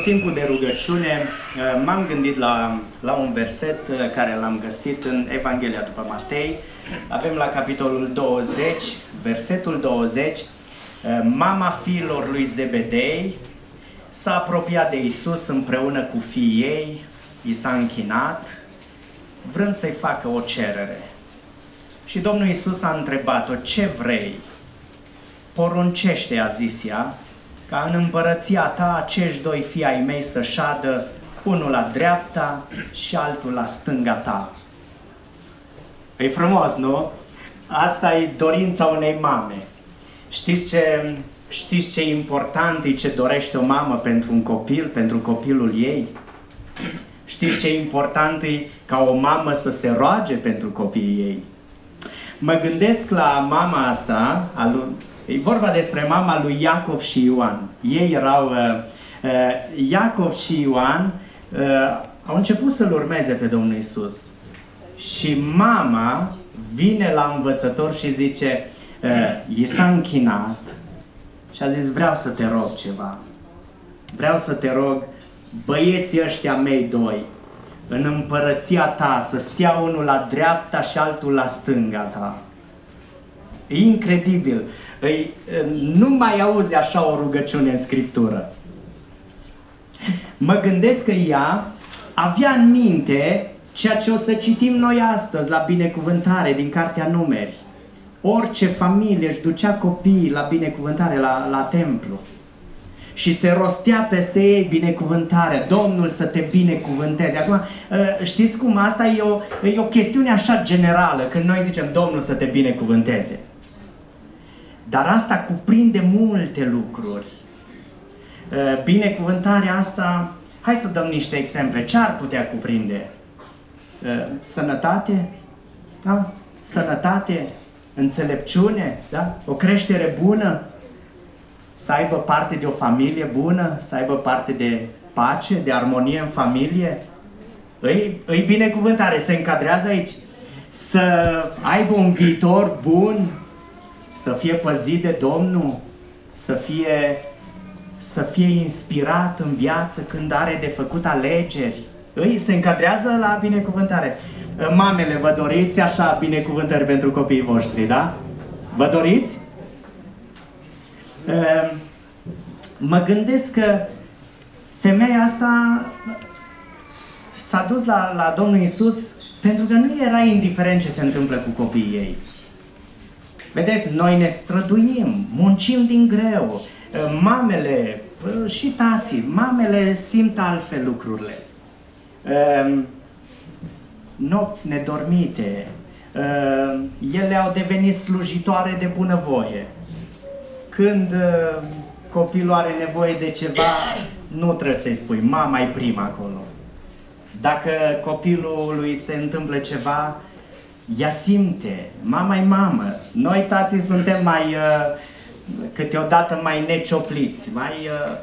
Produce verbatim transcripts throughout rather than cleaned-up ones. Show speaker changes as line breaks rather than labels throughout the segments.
timpul de rugăciune m-am gândit la, la un verset care l-am găsit în Evanghelia după Matei. Avem la capitolul douăzeci, versetul douăzeci. Mama fiilor lui Zebedei s-a apropiat de Iisus împreună cu fiii ei, i s-a închinat, vrând să-i facă o cerere. Și Domnul Iisus a întrebat-o: ce vrei? Poruncește, a zis ea, ca în împărăția ta acești doi fii ai mei să șadă, unul la dreapta și altul la stânga ta. E frumos, nu? Asta e dorința unei mame. Știți ce, știți ce important e ce dorește o mamă pentru un copil, pentru copilul ei? Știți ce important e ca o mamă să se roage pentru copiii ei? Mă gândesc la mama asta, a lui, e vorba despre mama lui Iacov și Ioan. Ei erau, uh, uh, Iacov și Ioan uh, au început să-L urmeze pe Domnul Iisus. Și mama vine la învățător și zice, uh, i s-a închinat și a zis: vreau să te rog ceva. Vreau să te rog, băieții ăștia mei doi, în împărăția ta, să stea unul la dreapta și altul la stânga ta. E incredibil. E, nu mai auzi așa o rugăciune în Scriptură. Mă gândesc că ea avea în minte ceea ce o să citim noi astăzi la binecuvântare din Cartea Numeri. Orice familie își ducea copiii la binecuvântare la, la templu. Și se rostea peste ei binecuvântarea. Domnul să te binecuvânteze. Acum, știți cum? Asta e o, e o chestiune așa generală, când noi zicem Domnul să te binecuvânteze. Dar asta cuprinde multe lucruri. Binecuvântarea asta, hai să dăm niște exemple. Ce ar putea cuprinde? Sănătate? Da? Sănătate? Înțelepciune? Da? O creștere bună? Să aibă parte de o familie bună, să aibă parte de pace, de armonie în familie. Îi, îi binecuvântare, se încadrează aici. Să aibă un viitor bun, să fie păzit de Domnul, să fie, să fie inspirat în viață când are de făcut alegeri. Îi se încadrează la binecuvântare. Mamele, vă doriți așa binecuvântări pentru copiii voștri, da? Vă doriți? Mă gândesc că femeia asta s-a dus la, la Domnul Iisus pentru că nu era indiferent ce se întâmplă cu copiii ei. Vedeți, noi ne străduim, muncim din greu. Mamele și tații, mamele simt altfel lucrurile. Nopți nedormite, ele au devenit slujitoare de bunăvoie. Când uh, copilul are nevoie de ceva, nu trebuie să-i spui, mama e prima acolo. Dacă copilului se întâmplă ceva, ea simte, mama e mamă. Noi tații suntem mai, uh, câteodată mai neciopliți, mai... Uh...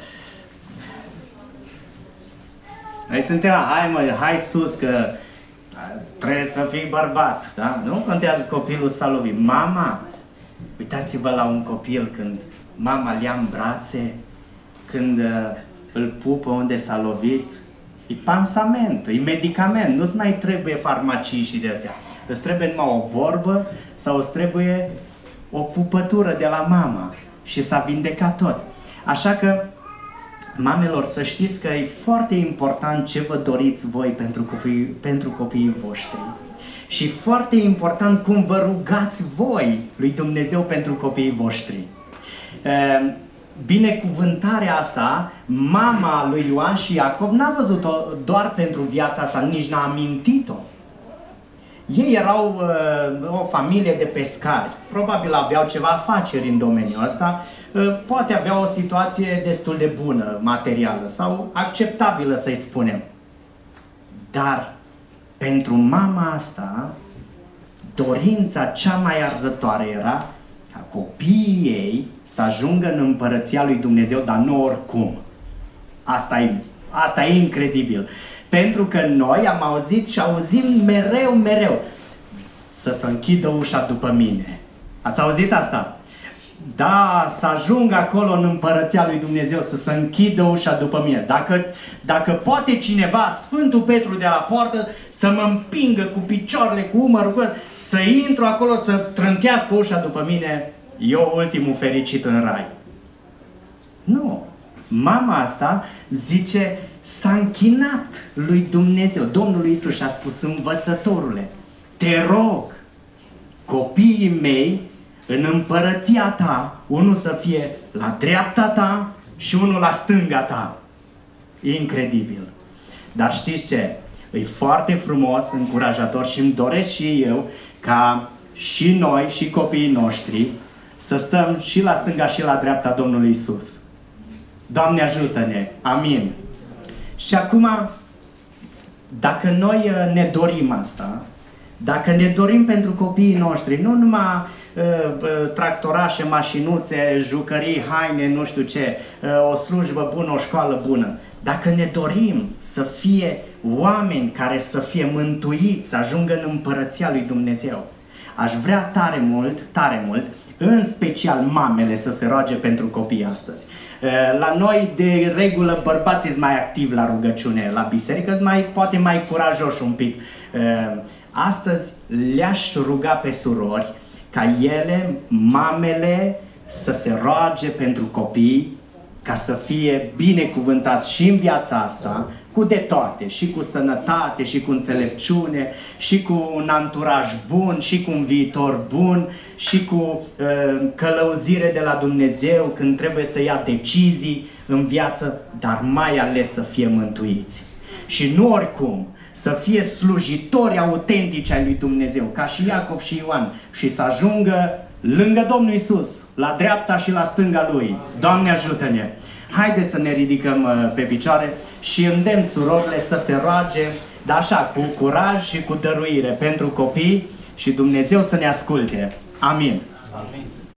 Noi suntem, hai mă, hai sus că trebuie să fii bărbat, da? Nu contează copilul s-a lovit. Mama... Uitați-vă la un copil când mama îl ia în brațe, când uh, îl pupă unde s-a lovit. E pansament, e medicament, nu-ți mai trebuie farmacii și de astea. Îți trebuie numai o vorbă sau îți trebuie o pupătură de la mama și s-a vindecat tot. Așa că, mamelor, să știți că e foarte important ce vă doriți voi pentru copiii, pentru copiii voștri. Și foarte important cum vă rugați voi lui Dumnezeu pentru copiii voștri. Binecuvântarea asta, mama lui Ioan și Iacov n-a văzut-o doar pentru viața asta, nici n-a amintit-o. Ei erau o familie de pescari. Probabil aveau ceva afaceri în domeniul ăsta. Poate aveau o situație destul de bună, materială sau acceptabilă, să-i spunem. Dar pentru mama asta, dorința cea mai arzătoare era ca copiii ei să ajungă în împărăția lui Dumnezeu, dar nu oricum. Asta e, asta e incredibil. Pentru că noi am auzit și auzim mereu, mereu să se închidă ușa după mine. Ați auzit asta? Da, să ajung acolo în împărăția lui Dumnezeu, să se închidă ușa după mine. Dacă, dacă poate cineva, Sfântul Petru de la poartă, să mă împingă cu picioarele, cu umărul, să intru acolo, să trântească ușa după mine, eu ultimul fericit în rai. Nu. Mama asta zice, s-a închinat lui Dumnezeu. Domnul Iisus și-a spus, învățătorule, te rog, copiii mei, în împărăția ta, unul să fie la dreapta ta și unul la stânga ta. Incredibil. Dar știți ce? E foarte frumos, încurajator și îmi doresc și eu ca și noi și copiii noștri să stăm și la stânga și la dreapta Domnului Iisus. Doamne ajută-ne! Amin! Și acum, dacă noi ne dorim asta, dacă ne dorim pentru copiii noștri, nu numai uh, tractorașe, mașinuțe, jucării, haine, nu știu ce, uh, o slujbă bună, o școală bună, dacă ne dorim să fie oameni care să fie mântuiți, să ajungă în împărăția lui Dumnezeu, aș vrea tare mult, tare mult, în special mamele să se roage pentru copii astăzi. La noi, de regulă, bărbații sunt mai activi la rugăciune, la biserică sunt mai, poate mai curajoși un pic. Astăzi le-aș ruga pe surori ca ele, mamele, să se roage pentru copii, ca să fie binecuvântați și în viața asta, cu de toate, și cu sănătate, și cu înțelepciune, și cu un anturaj bun, și cu un viitor bun, și cu uh, călăuzire de la Dumnezeu când trebuie să ia decizii în viață, dar mai ales să fie mântuiți. Și nu oricum, să fie slujitori autentici ai lui Dumnezeu, ca și Iacov și Ioan, și să ajungă lângă Domnul Iisus, la dreapta și la stânga Lui. Doamne ajută-ne! Haideți să ne ridicăm pe picioare și îndemn surorile să se roage, dar așa, cu curaj și cu dăruire pentru copii și Dumnezeu să ne asculte. Amin! Amin.